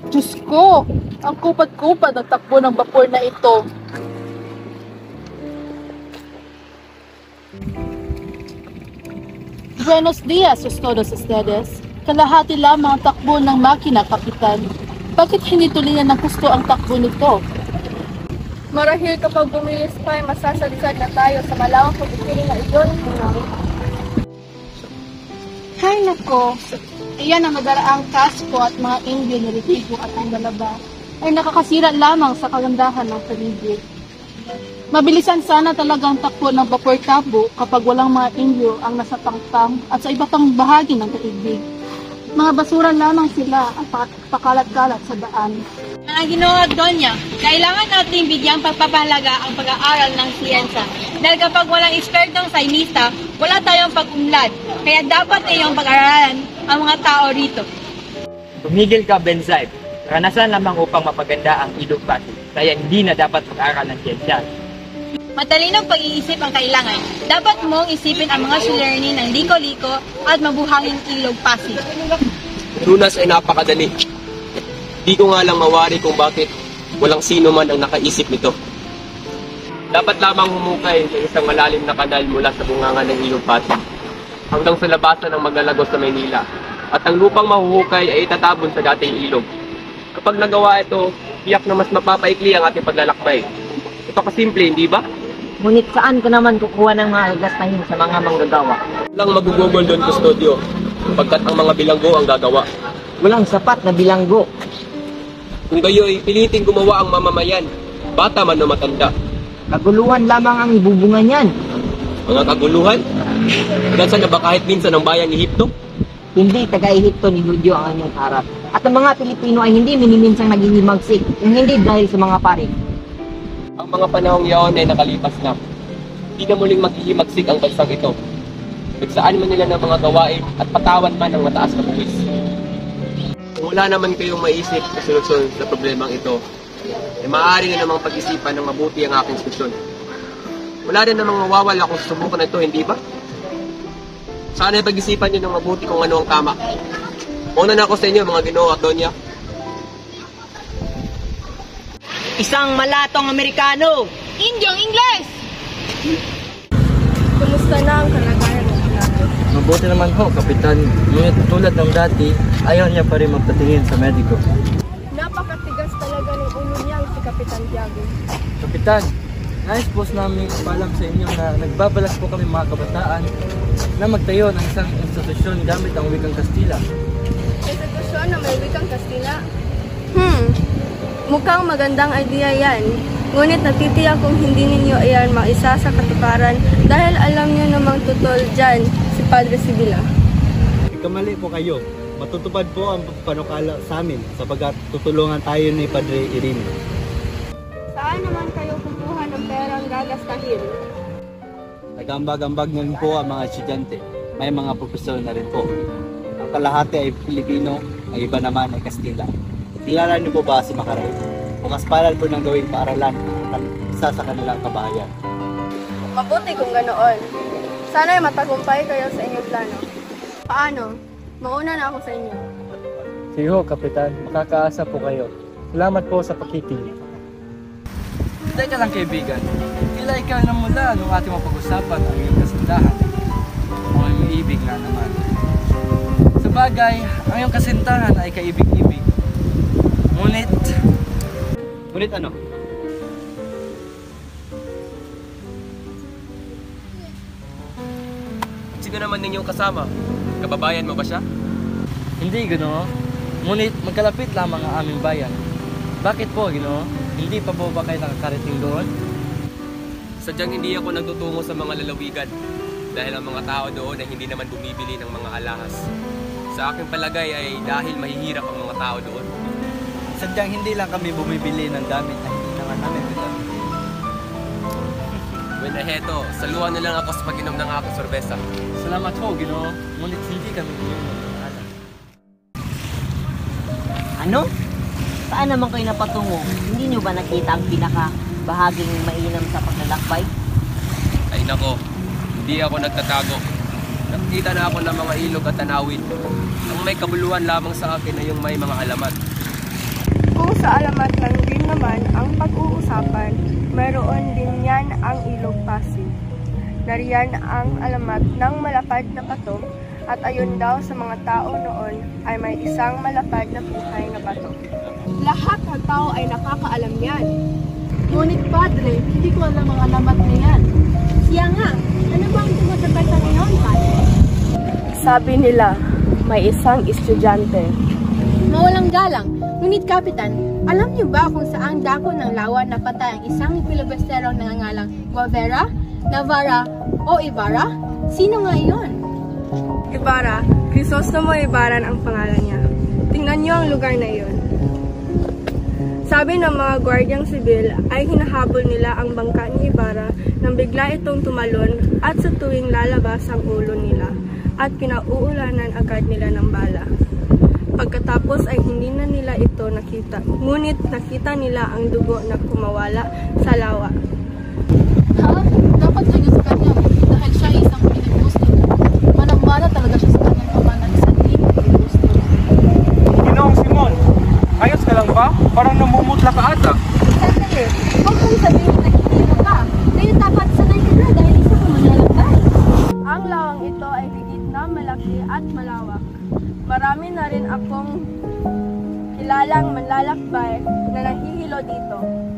Diyos ko, ang kupad-kupad ng takbo ng bapor na ito. Buenos dias, todos ustedes. Kalahati lamang ang takbo ng makina, Kapitan. Bakit hindi tuloyan ng gusto ang takbo nito? Marahil kapag bumilis pa ay masasalisad na tayo sa malawang pagkikiling na iyon. Hay nako, iyan ang nagaraang kasko at mga Indio na ritigo at ang dalaba ay nakakasira lamang sa kagandahan ng paligid. Mabilisan sana talagang takbo ng vapor tabo kapag walang mga Indio ang nasa tangtang at sa iba pang bahagi ng daigdig. Mga basura lamang sila at pakalat-kalat sa daan. Mga Ginoo at Donya, kailangan nating bigyang pagpapahalaga ang pag-aaral ng siyensa. Dahil kapag walang ekspertong sainista, wala tayong pag-unlad. Kaya dapat iyong pag-aralan ang mga tao rito. Tumigil ka, Benzaib. Karanasan lamang upang mapaganda ang ilog Pasig. Kaya hindi na dapat mag-aral ng siyensya. Matalinong pag-iisip ang kailangan. Dapat mong isipin ang mga suliranin ng liko-liko at mabuhanging ilog Pasig. Lunas ay napakadali. Di ko nga lang mawari kung bakit walang sino man ang nakaisip nito. Dapat lamang humukay ng isang malalim na kanal mula sa bunganga ng ilog Pasig hanggang sa labasan ng Maglalagos sa Maynila. At ang lupang mahuhukay ay itatabon sa dating ilog. Kapag nagawa ito, tiyak na mas mapapaikli ang ating paglalakbay. Ito kasimple, hindi ba? Ngunit saan ka naman kukuha ng mga gastahin sa mga manggagawa? Walang magugugol doon, Kustodyo, pagkat ang mga bilanggo ang gagawa. Walang sapat na bilanggo. Kung gayo'y piliting gumawa ang mamamayan, bata man o matanda. Kaguluhan lamang ang ibubunga niyan. Mga kaguluhan? Gansan na ba kahit minsan ang bayang Ehipto? Hindi taga-Ehipto ni Hudyo ang anyong harap. At ang mga Pilipino ay hindi miniminsang naghihimagsik kung hindi dahil sa mga pari. Ang mga panahong yaon ay nakalipas na. Hindi na muling maghihimagsik ang bansang ito. Nagsaan man nila ng mga gawain at patawan man ng mataas na buwis. Kung wala naman kayong maisip na solusyon sa problemang ito, ay maaari na namang pag-isipan ng mabuti ang aking solusyon. Wala rin namang mawawala kung susubukan na ito, hindi ba? Sana ay pag-isipan nyo ng mabuti kung ano ang tama. Una na ako sa inyo, mga Ginoo at Donya. Isang malatong Amerikano! Indyong Ingles! Kumusta na ang kalagayan ng Pilado? Mabuti naman ho, Kapitan. Ngunit tulad ng dati, ayaw niya pa rin magpatingin sa mediko. Napakatigas talaga ng ulo niyang si Kapitan Tiago. Kapitan, nais po namin ipalam sa inyo na nagbabalas po kami mga kabataan na magtayo ng isang institusyon gamit ang wikang Kastila. Institusyon na may wikang Kastila? Mukhang magandang idea yan. Ngunit natitiyak kung hindi ninyo ayan maisa sa katuparan dahil alam nyo namang tutol dyan si Padre Sibila. Kamali po kayo. Matutupad po ang panukala sa amin sapagat tutulungan tayo ni Padre Irene. Saan naman kayo kukuha ng perang gagastahin? Nagambag-ambag na rin po ang mga estudyante. May mga profesor na rin po. Ang kalahati ay Pilipino, ang iba naman ay Kastila. Kilala niyo po ba si Macaray? Bukas palad po ng gawing paaralan at isa sa kanilang kabahayan. Mabuti kung ganoon. Sana'y matagumpay kayo sa inyong plano. Paano? Mauna na ako sa inyo. Sige ho, Kapitan. Makakaasa po kayo. Salamat po sa pakikinig. Teka lang, kaibigan. Tila ikaw na mula nung ating mapag-usapan ang iyong kasintahan. Ang may ibig nga naman. Sa bagay, ang iyong kasintahan ay kaibig-ibig. Ngunit ano? Sino naman ninyong kasama? Kababayan mo ba siya? Hindi, Ginoo. Ngunit magkalapit lamang ang aming bayan. Bakit po, Ginoo? Hindi pa po ba kayo nakakarating doon? Sadyang hindi ako nagtutungo sa mga lalawigan dahil ang mga tao doon ay hindi naman bumibili ng mga alahas. Sa aking palagay ay dahil mahihirap ang mga tao doon. Sadyang hindi lang kami bumibili ng gamit na hindi naman namin pinamili. Well, heto, saluhan na lang ako sa pag-inom ng aking sorbesa. Salamat ho, Ginoo. Ngunit hindi kami pinamili. Ano? Saan naman kayo napatungo? Hindi nyo ba nakita ang pinaka-bahaging mainam sa paglalakbay? Ay nako, hindi ako nagtatago. Nakita na ako ng mga ilog at tanawin. Ang may kabuluhan lamang sa akin ay yung may mga alamat. Kung sa alamat lang din naman ang pag-uusapan, mayroon din yan ang Ilog Pasig. Nariyan ang alamat ng malapad na bato at ayon daw sa mga tao noon ay may isang malapad na buhay na bato. Lahat ng tao ay nakakaalam yan. Ngunit Padre, hindi ko alam ang alamat na yan. Siya nga, ano ba ang tungkol sa kwento ngayon, Padre? Sabi nila, may isang estudyante. Mawalang galang, ngunit Kapitan, alam niyo ba kung saang dako ng lawa napatay ang isang filibusterong nangangalang Guevara, Navarra o Ibarra? Sino nga iyon? Ibarra, Crisostomo Ibarra ang pangalan niya. Tingnan niyo ang lugar na iyon. Sabi ng mga gwardyang sibil ay hinahabol nila ang bangka ni Ibarra nang bigla itong tumalon at sa tuwing lalabas ang ulo nila at pinauulanan agad nila ng bala. Pagkatapos ay hindi na nila ito nakita, ngunit nakita nila ang dugo na kumawala sa lawa. Ha? Dapat lang yun sa kanya dahil siya ay isang Pilipino. Manang-mana talaga siya sa kanyang ama na isang Pilipino. Ginoong Simon, ayos ka lang ba? Parang namumutla ka ata. Sandali, huwag mong sabihin na nagkikilo ka. Kayo dapat sanay ka na dahil isa ka manlalakbay. Ang lawang ito ay higit na malaki at malawak. Marami na rin akong kilalang manlalakbay na nahihilo dito.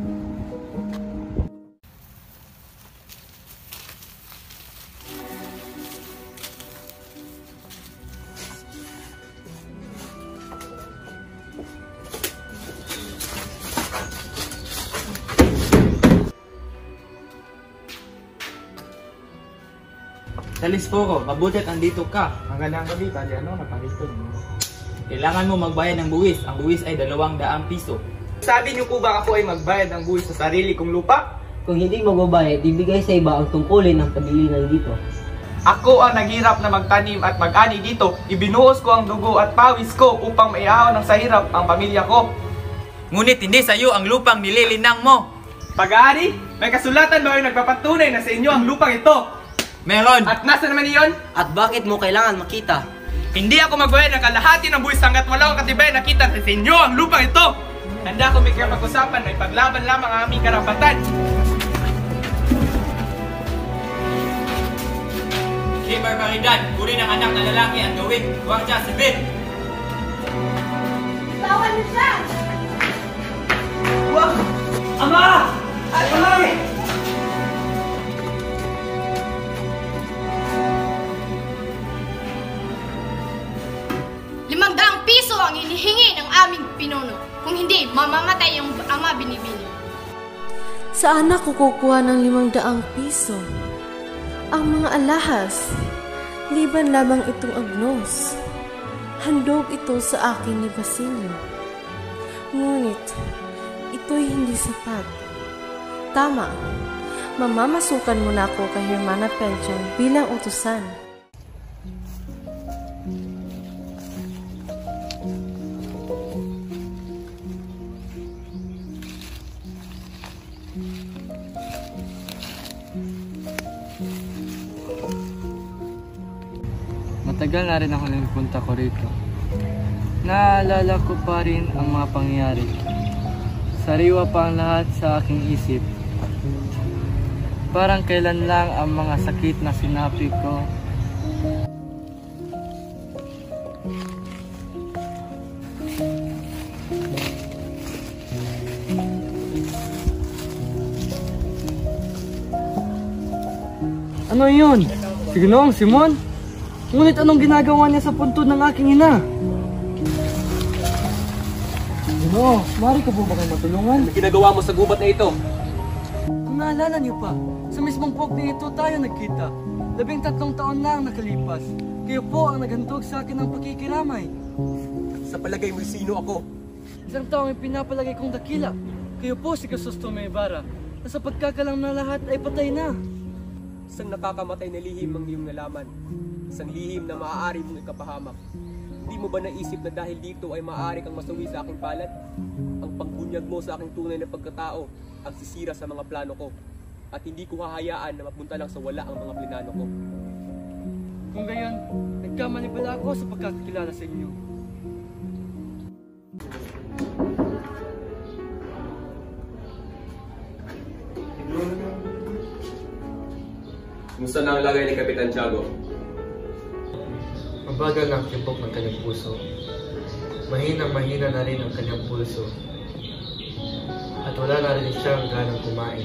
Salis po ko, mabutit andito ka. Magandang gabi, Padre naparito. Kailangan mo magbayad ng buwis. Ang buwis ay 200 piso. Sabi niyo po ba ako ay magbayad ng buwis sa sarili kong lupa? Kung hindi magbabayad, ibigay sa iba ang tungkulin ng kabilinan dito. Ako ang naghirap na magtanim at mag-ani dito. Ibinuhos ko ang dugo at pawis ko upang maiahon ng sa hirap ang pamilya ko. Ngunit hindi sa iyo ang lupang nililinang mo. Pag-aari, may kasulatan ba yung nagpapatunay na sa inyo ang lupang ito? Meron. At nasa naman iyon? At bakit mo kailangan makita? Hindi ako magbayad ng kalahati ng buwis hanggat wala akong katibay nakita sa inyo ang lupang ito. Handa ko may kapag-usapan na ipaglaban lamang ang aming karapatan. Kay Barbaridad, kunin ang anak na lalaki at gawing Guardia Civil. Tawan mo siya! Wah! Ama! Ay, Amay! ₱500 ang hinihingi ng aming pinuno. Kung hindi, mamamatay yung ama binibini. Saan ako kukuha ng ₱500? Ang mga alahas, liban lamang itong agnos. Handog ito sa akin ni Basilio. Ngunit, ito'y hindi sapat. Tama, mamamasukan muna ako kay Hermana Penchong bilang utusan. Matagal na rin ako nagpunta ko rito. Naalala ko pa rin ang mga pangyayari. Sariwa pa ang lahat sa aking isip. Parang kailan lang ang mga sakit na sinapi ko. Ano yun? Si Ginoong Simon? Ngunit anong ginagawa niya sa puntod ng aking ina? Ginoo, maaari ka po ba kayo matulungan? Ano ginagawa mo sa gubat na ito? Kung naalala niyo pa, sa mismong pog na ito tayo nagkita. 13 taon na ang nakalipas. Kayo po ang naghandog sa akin ng pakikiramay. Sa palagay mo, sino ako? Isang taong pinapalagay kong dakila. Kayo po si Crisostomo Ibarra, na sa pagkakalang na lahat ay patay na. Isang nakakamatay na lihim ang iyong nalaman. Isang lihim na maaari mong ikapahamak. Hindi mo ba naisip na dahil dito ay maaari kang masawi sa aking palad? Ang pagbunyag mo sa aking tunay na pagkatao ang sisira sa mga plano ko. At hindi ko hahayaan na mapunta lang sa wala ang mga plinano ko. Kung gayon, nagkamali pala ako sa pagkakakilala sa inyo. Kumusta na ang lagay ni Kapitan Tiago? Mabagal ang tibok ng kanyang puso. Mahina na rin ang kanyang pulso. At wala na rin siyang ganang kumain.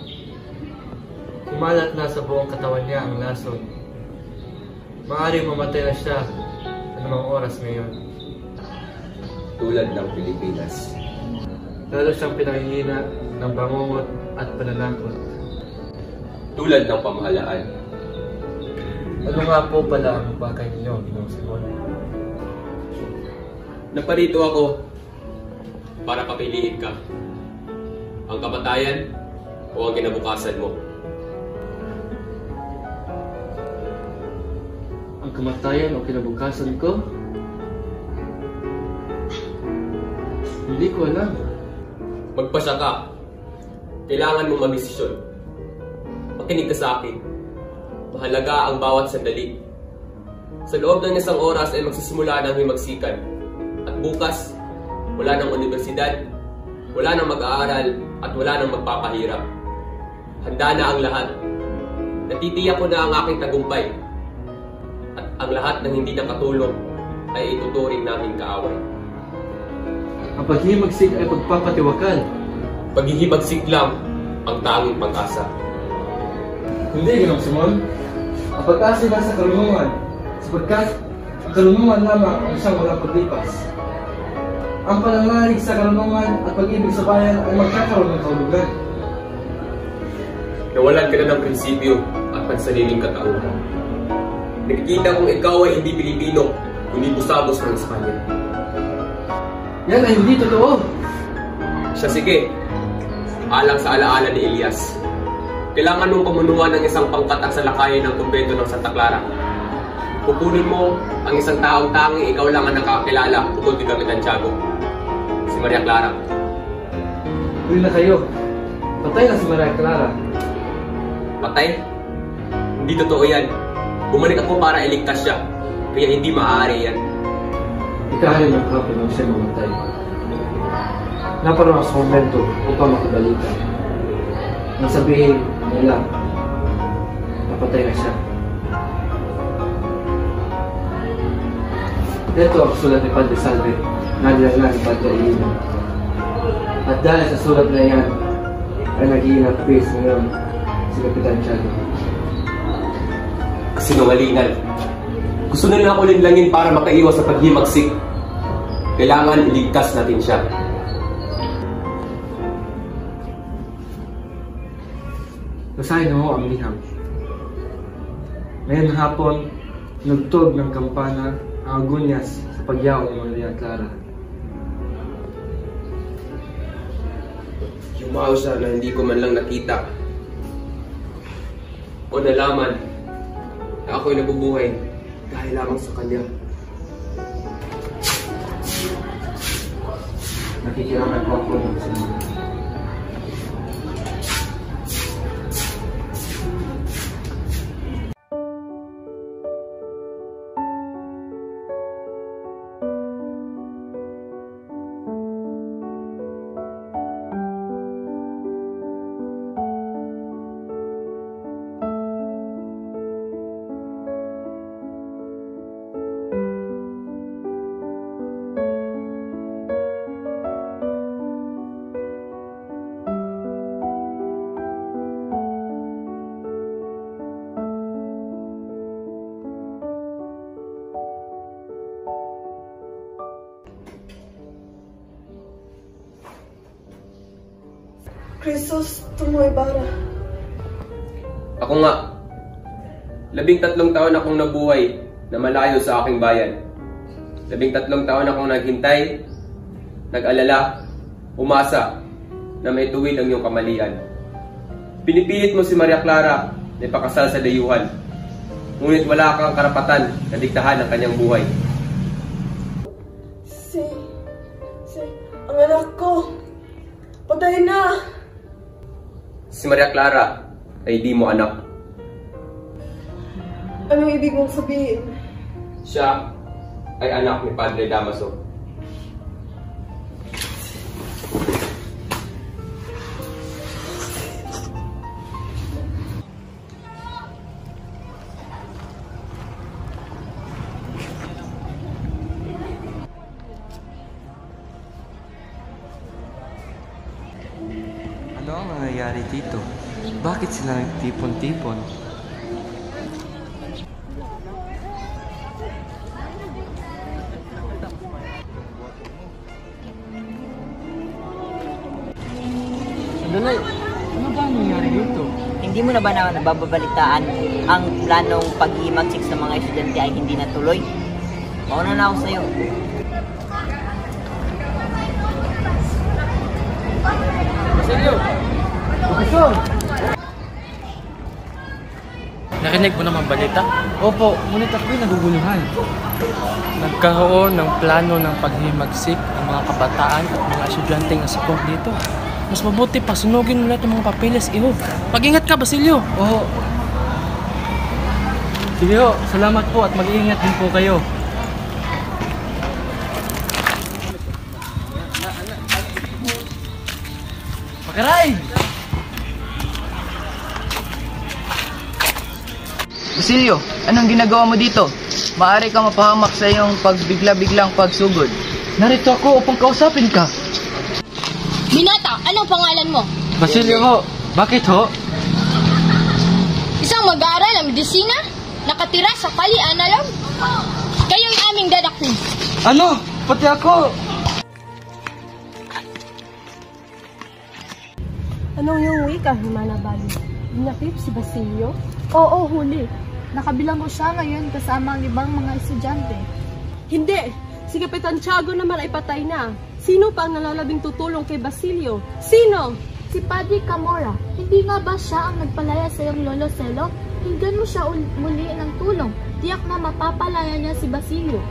Kumalat na sa buong katawan niya ang lason. Maaaring mamatay na siya anumang oras ngayon. Tulad ng Pilipinas. Lalo siyang pinahihina ng bangungot at pananakot. Tulad ng pamahalaan. Ano nga po pala ang bagay ninyo, Ginoong Simon? Naparito ako para papiliin ka. Ang kamatayan o ang kinabukasan mo. Ang kamatayan o kinabukasan ko? Hindi ko alam. Magpasya ka. Kailangan mong magdesisyon. Makinig ka sa akin. Mahalaga ang bawat sandali. Sa loob ng isang oras ay magsisimula ng himagsikan. At bukas, wala nang universidad, wala nang mag-aaral, at wala nang magpapahirap. Handa na ang lahat. Natitiyak ko na ang aking tagumpay. At ang lahat ng hindi nakatulong ay ituturing naming kaaway. Ang paghihimagsik ay pagpapatiwakal. Paghihimagsik lang ang tanging pag-asa. Hindi, Ginoong Simon. Ang pag-asa na sa karunungan, sapagkat ang karunungan lamang ang siyang walang paglipas. Ang pananalig sa karunungan at pag-ibig sa bayan ay magkakaroon ng kahulugan. Nawalan ka na ng prinsipyo at pansariling katauhan. Nakikita kong ikaw ay hindi Pilipino, kundi busabos ng Espanya. Yan ay hindi totoo. Siya sige, alang sa alaala ni Elias. Kailangan mong pamunuan ng isang pangkat at salakayin ng kumbento ng Santa Clara. Kukunin mo ang isang taong tanging ikaw lang ang nakakilala tungkol kay Kapitan Tiago. Si Maria Clara. Huli na kayo. Patay na si Maria Clara. Patay? Hindi totoo yan. Bumalik ako para iligtas siya. Kaya hindi maaari yan. Ikahalin ng hapon nang siya mamatay. Naparoon sa komento upang makabalita. Nang sabihin nila, napatay na siya. Ito ang sulat ni Padre Salve, nalala ni Padre Iino. At dahil sa sulat na yan, ay nag-iingat face ngayon si Kapitan Tiago. Kasinungalingan. Gusto nila ako linlangin para makaiwas sa paghimagsik. Kailangan iligtas natin siya. Basahin mo ang liham. Ngayon hapon, nugtog ng kampana ang agunyas sa pagyaw ng Maria Clara. Yumao siya na hindi ko man lang nakita o nalaman na ako'y nabubuhay dahil lamang sa kanya. Nakikiramay po ako ng sinunod. Krisos, tumoy bara. Ako nga, 13 taon akong nabuhay na malayo sa aking bayan. 13 taon akong naghintay, nag-alala, umasa na may tuwid ang iyong kamalian. Pinipilit mo si Maria Clara na ipakasal sa dayuhan, ngunit wala kang karapatan na diktahan ang kanyang buhay. Ang anak ko, patay na. Si Maria Clara ay di mo anak. Anong ibig mong sabihin? Siya ay anak ni Padre Damaso. Ano ang nangyayari dito? Bakit sila nagtipon-tipon? Sandali, ano ba ang nangyayari dito? Hindi mo na ba nababalitaan ang planong pag-iimagsik sa mga estudyante ay hindi natuloy? Mauna na ako sa'yo. Basilio! Profesor! Narinig mo naman balita? Opo, ngunit ako'y naguguluhan. Nagkaroon ng plano ng paghimagsik ang mga kabataan at mga estudyanteng asipong dito. Mas mabuti pa, sunugin mo lahat ng mga papeles, iho. Mag-ingat ka, Basilio! Oo. Sige ho, salamat po at mag-iingat din po kayo. Makaray! Basilio, anong ginagawa mo dito? Maaari ka mapahamak sa iyong pagbigla-biglang pagsugod. Narito ako upang kausapin ka. Binata, anong pangalan mo? Basilio ho, bakit ho? Isang mag-aaral ng medisina? Nakatira sa Kalianalam? Kayo'y aming dadakhin. Ano? Pati ako! Anong yung wika, Himana Bali? Dinakip si Basilio? Oo, huli. Nakabilang ko siya ngayon kasama ang ibang mga estudyante. Hindi! Si Kapitan Tiago naman ay patay na. Sino pa ang nalalabing tutulong kay Basilio? Sino? Si Padre Camora, hindi nga ba siya ang nagpalaya sa iyong lolo Celo? Hinggan mo siya muli ng tulong. Tiyak na mapapalaya niya si Basilio.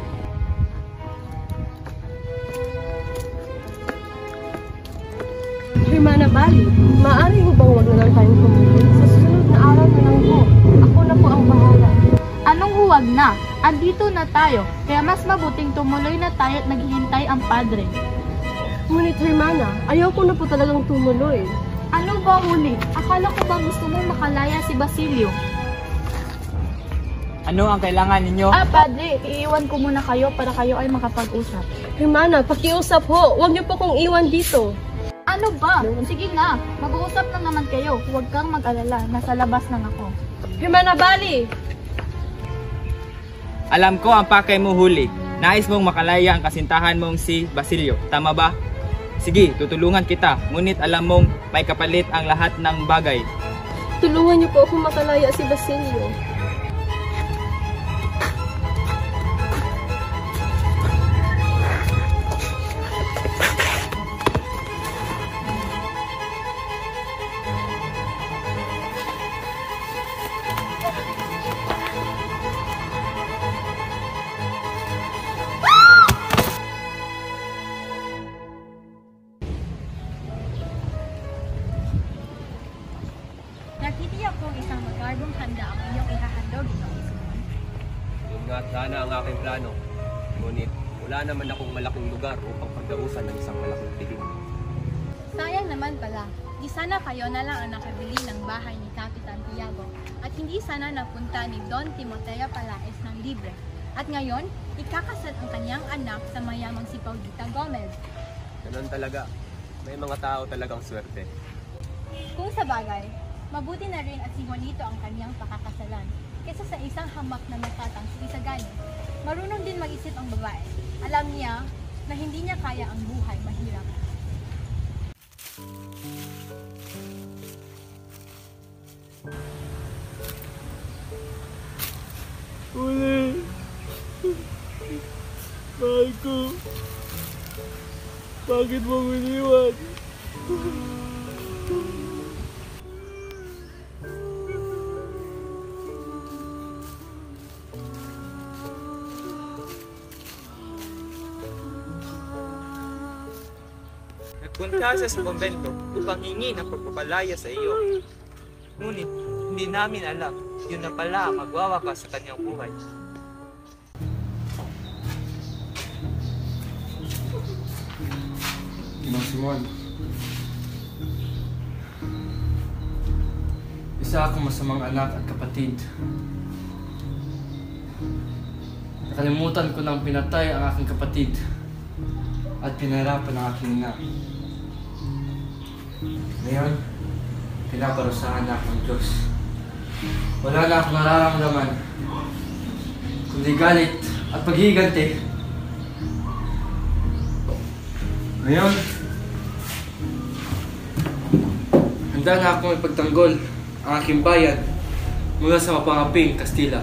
Himana Bali, maaari mo bang wag na lang tayong tumuloy? Sa susunod na araw na lang po. Ako na po ang bahala. Anong huwag na? Andito na tayo, kaya mas mabuting tumuloy na tayo at naghihintay ang padre. Ngunit Hermana, ayaw ko na po talagang tumuloy. Ano ba huli? Akala ko ba gusto mong makalaya si Basilio? Ano ang kailangan ninyo? Padre, iiwan ko muna kayo para kayo ay makapag-usap. Hermana, pakiusap ho. Huwag niyo po kong iwan dito. Ano ba? Sige nga, mag-uusap lang naman kayo. Huwag kang mag-alala, nasa labas lang ako. Hermana Bali! Alam ko ang pakay mo huli. Nais mong makalaya ang kasintahan mong si Basilio. Tama ba? Sige, tutulungan kita. Ngunit alam mong may kapalit ang lahat ng bagay. Tulungan niyo po akong makalaya si Basilio. Nakitiyak kong isang magarbong handa ang iyong ihahandog ng Ismon. Yun nga sana ang aking plano. Ngunit wala naman akong malaking lugar upang pagdausan ng isang malaking piling. Sayang naman pala, di sana kayo na lang ang nakabili ng bahay ni Kapitan Tiago at hindi sana napunta ni Don Timoteo Palaez ng libre. At ngayon, ikakasal ang kanyang anak sa mayamang si Paulita Gomez. Ganun talaga. May mga tao talagang swerte. Kung sa bagay, mabuti na rin at si Juanito ang kanyang pakakasalan kaysa sa isang hamak na matatang si Isagani. Marunong din mag-isip ang babae. Alam niya na hindi niya kaya ang buhay mahirap. Uli! Mahal ko! Bakit mo iniwan? Nagpunta siya sa kumbento upang hingi ng pagpapalaya sa iyo. Ngunit hindi namin alam, yun na pala ang magwawakas sa kanyang buhay. Mang Simon, isa akong masamang anak at kapatid. Nakalimutan ko nang pinatay ang aking kapatid at pinahirapan ang aking ina. Ngayon, pinaparusahan na ako ng Diyos. Wala na akong nararamdaman, kundi galit at paghihiganti. Ngayon, handa na akong ipagtanggol ang aking bayan mula sa mapangaping Kastila.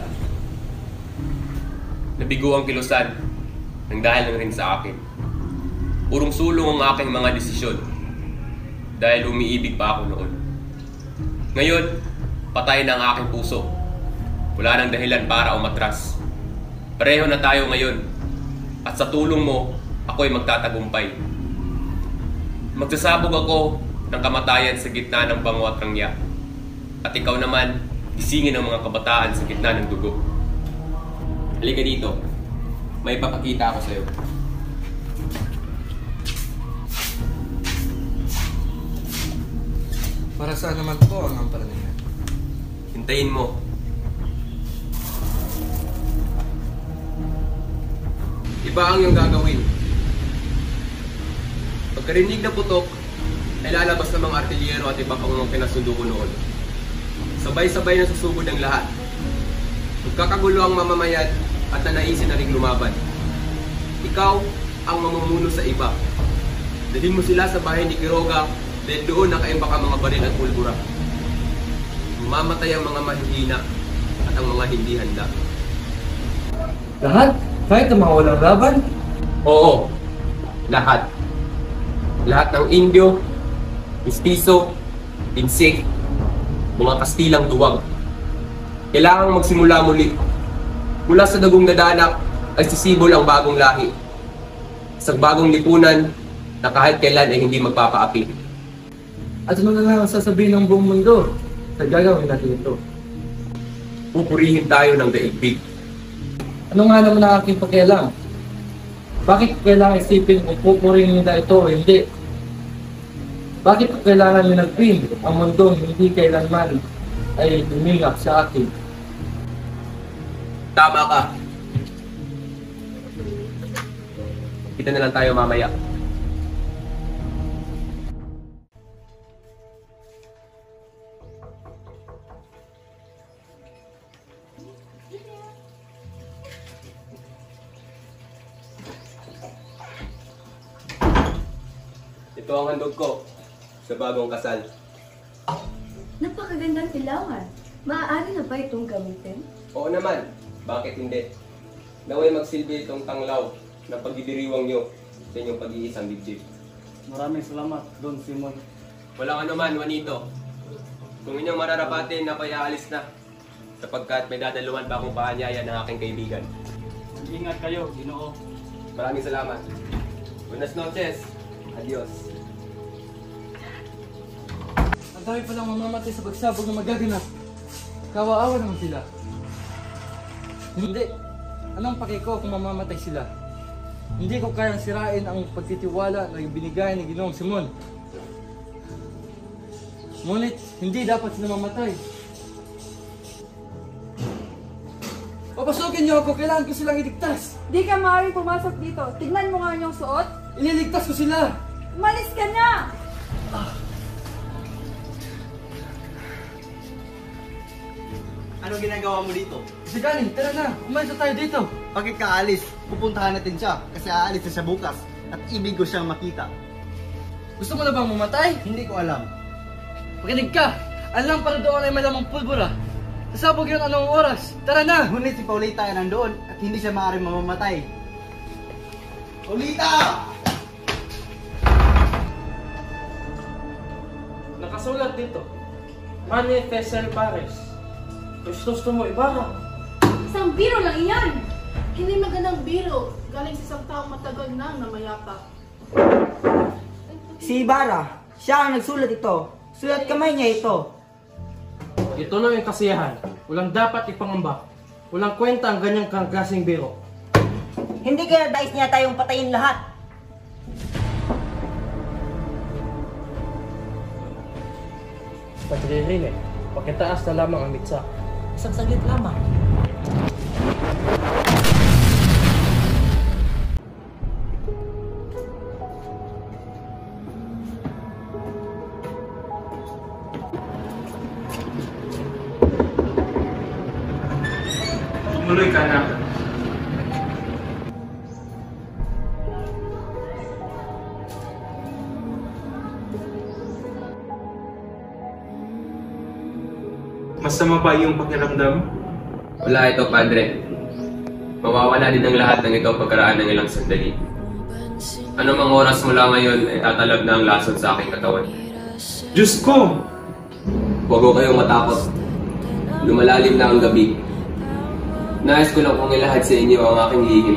Nabigo ang kilusan nang dahil lang rin sa akin. Urong-sulong ang aking mga desisyon dahil umiibig pa ako noon. Ngayon, patay na ang aking puso. Wala nang dahilan para umatras. Pareho na tayo ngayon at sa tulong mo, ako'y magtatagumpay. Magsasabog ako ng kamatayan sa gitna ng bango at rangya. At ikaw naman, gisingin ang mga kabataan sa gitna ng dugo. Halika dito. May papakita ako sa'yo. Para saan naman po ang ampalaya? Hintayin mo. Iba ang iyong gagawin. Pagkarinig na putok, ay lalabas ng mga artilyero at iba pang mga pinasundo ko noon. Sabay-sabay na susugod ang lahat. Magkakagulo ang mamamayan at nanaisin na rin lumaban. Ikaw ang mamumuno sa iba. Dalhin mo sila sa bahay ni Quiroga dahil doon nakaimbak ang mga baril at pulbura. Mamatay ang mga mahihina at ang mga hindi handa. Lahat? Kahit ang mga walang laban? Oo, lahat. Lahat ng Indio, Mestizo, Pinsik, mga Kastilang duwag. Kailangang magsimula muli. Mula sa dagong dadanak ay sisibol ang bagong lahi. Isang bagong lipunan na kahit kailan ay hindi magpapaapi. At ano na lang ang sasabihin ng buong mundo sa gagawin natin ito? Pupurihin tayo ng daigdig. Ano nga naman ang aking pakialam? Bakit kailangan isipin kung pupurihin nila ito o hindi? Bakit kailangan minagpin ang mundong hindi kailanman ay tumingap sa akin? Tama ka. Kita na lang tayo mamaya. Ito ang handog ko sa bagong kasal. Napakagandang ilawan. Maaari na ba itong gamitin? Oo naman. Bakit hindi? Naway magsilbi itong tanglaw na pagdidiriwang nyo sa inyong pag-iisang dibdib. Maraming salamat, Don Simon. Walang anuman, Juanito. Kung inyong mararapatin, ako'y aalis na. Sapagkat may dadaluhan pa akong paanyaya ng aking kaibigan. Ingat kayo, Ginoo. Maraming salamat. Buenas noches. Adios. Ang dami palang mamamatay sa pagsabog na magaganap. Kawaawa naman sila. Hindi. Anong paki ko kung mamamatay sila? Hindi ko kayang sirain ang pagtitiwala na ibinigay ni Ginoong Simon. Ngunit, hindi dapat sila mamatay. Papasukin niyo ako, kailangan ko silang iligtas. Di ka maaaring pumasok dito. Tignan mo nga yung suot. Ililigtas ko sila. Umalis ka na! Ano ginagawa mo dito? Sigani, tara na. Umalis na tayo dito. Bakit ka aalis? Pupuntahan natin siya kasi aalis na siya bukas at ibig ko siyang makita. Gusto mo na bang mamatay? Hindi ko alam. Pakinig ka. Alam para doon ay malamang pulbura. Sasabog yun anong oras. Tara na. Ngunit si Paulita ay nandoon at hindi siya maaaring mamamatay. Paulita! Nakasulat dito. Mane Fesel Pares. Gusto mo Ibarra. Isang biro lang iyan! Hindi magandang biro. Galing sa isang taong matagal na namayapa. Si Ibarra, siya ang nagsulat ito. Sulat kamay niya ito. Ito na yung kasiyahan. Walang dapat ipangamba. Walang kwenta ang ganyang klaseng biro. Hindi kaya dais niya tayong patayin lahat. Patririnig, pakitaas na lamang ang mitsa. Isang saglit lamang. Magpatuloy ka, anak. Masama ba yung pakiramdam? Wala ito, Padre. Mawawala din ang lahat ng ito pagkaraan ng ilang sandali. Ano mang oras mula ngayon ay tatalab na ang lason sa aking katawan. Diyos ko! Huwag ko kayong matakot. Lumalalim na ang gabi. Nais ko lang kong ilahad sa inyo ang aking hihim.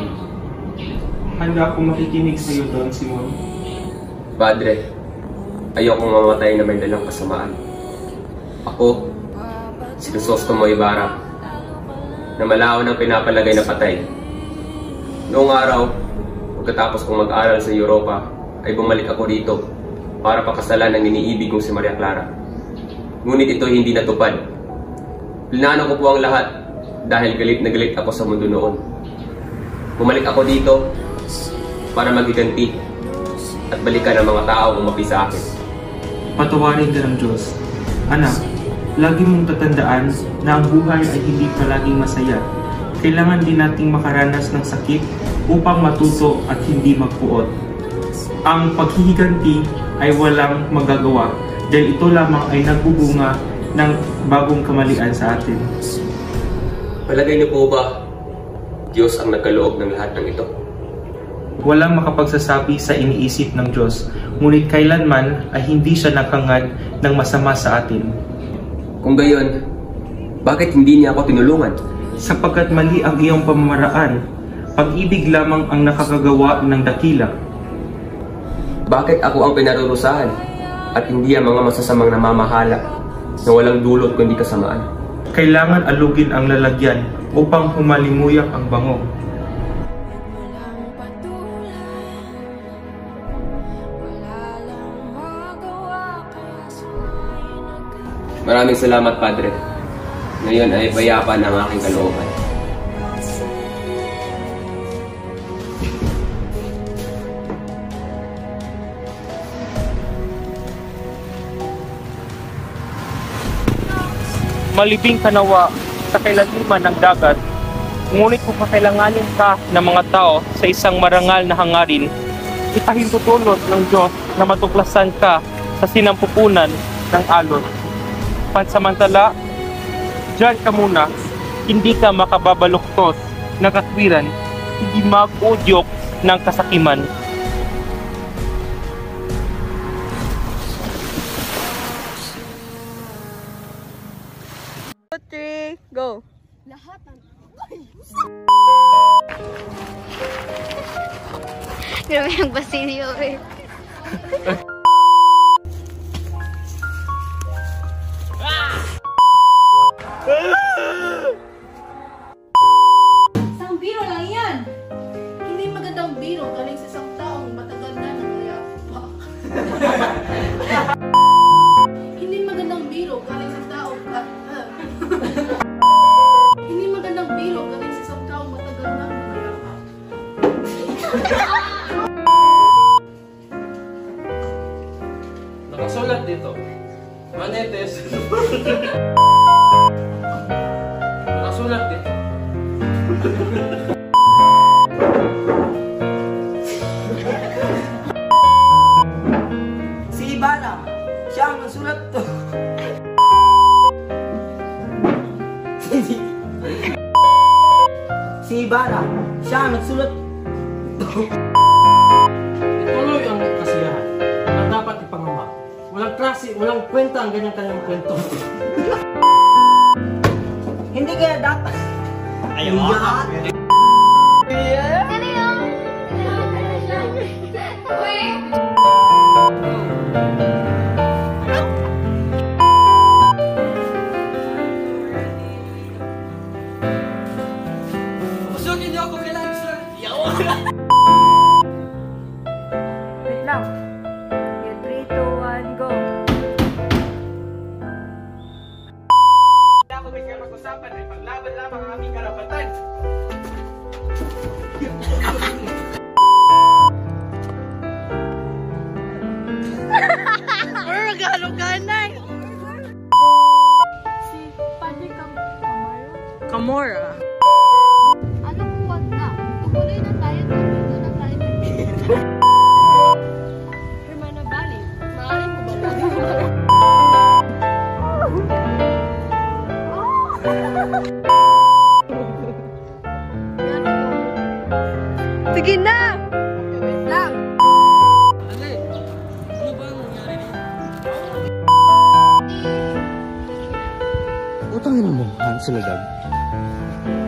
Handa akong makikinig sa iyo, Don Simon. Padre, ayokong mamatay na may dalang kasamaan. Ako, si Crisostomo Ibarra, na malao ng pinapalagay na patay. Noong araw, pagkatapos kong mag-aral sa Europa, ay bumalik ako dito para pakasalan ang iniibig kong si Maria Clara. Ngunit ito hindi natupad. Plinano ko po ang lahat dahil galit na galit ako sa mundo noon. Bumalik ako dito para magiganti at balikan ang mga taong umapi sa akin. Patawarin ka ng Diyos. Anak, lagi mong tatandaan na ang buhay ay hindi palaging masaya. Kailangan din nating makaranas ng sakit upang matuto at hindi magpuot. Ang paghihiganti ay walang magagawa dahil ito lamang ay nagbubunga ng bagong kamalian sa atin. Palagay niyo po ba Diyos ang nagkaloob ng lahat ng ito? Walang makapagsasabi sa iniisip ng Diyos, ngunit kailanman ay hindi siya naghangad ng masama sa atin. Kung gayon, bakit hindi niya ako tinulungan? Sapagkat mali ang iyong pamamaraan, pag-ibig lamang ang nakakagawa ng dakila. Bakit ako ang pinarurusahan at hindi ang mga masasamang namamahala na walang dulot kundi kasamaan? Kailangan alugin ang lalagyan upang humalimuyak ang bango. Maraming salamat, Padre. Ngayon ay payapa ng aking kalooban. Malibing ka nawa sa kailaliman ng dagat, ngunit kung kakailanganin ka ng mga tao sa isang marangal na hangarin, ipahintutulot ng Diyos na matuklasan ka sa sinampupunan ng alon. Pansamantala, diyan ka muna, hindi ka makababaluktos ng katwiran, hindi mag-udyok ng kasakiman. Three, go! Lahat ng... Grabe ang Basilio eh. Isang biro lang yan! Hindi magandang biro galing sa isang taong matagal na nangayapa. Hindi magandang biro galing sa taong hindi magandang biro galing sa isang taong matagal na nangayapa. Nakasulat dito. Manetes. Nakasulat dito. Si Ibarra, siya ang nagsulat to. Si Ibarra, siya ang nagsulat to. Ituloy ang kasiyahan na dapat ipangamba. Walang klase, walang kwenta ang ganyan-kanyang kwento. Hindi kaya dapat. Ayaw Ano yun? Uy! Pasugin niyo ako kailangan, sir. Wait lang. Yung 3, 2, 1, go. Ako may kapag-usapan ay paglaban lamang ang aming karapatan. Magaluganay! Si Padre Camora. Sige na! Wait lang. Utangin mo, Hansel Agad.